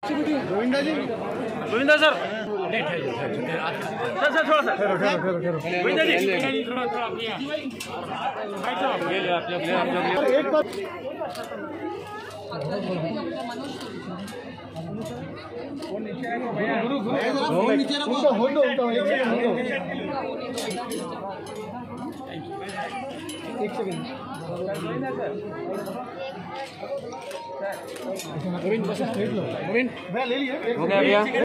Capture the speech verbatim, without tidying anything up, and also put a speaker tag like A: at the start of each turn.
A: Govinda ji,
B: Govinda sir sir sir थोड़ा सा गोविंदा जी थोड़ा थोड़ा ले ले आप लोग ले आप लोग
A: एक बार गुरु गुरु नीचे रखो, हो दो एक सेकंड। गोविंद बस स्ट्रेट लो, गोविंद मैं ले लिया।
B: हो गया भैया।